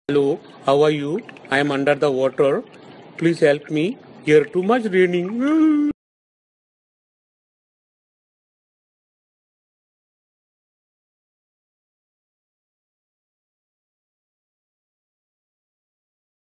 Hello, how are you? I am under the water. Please help me. Here too much raining.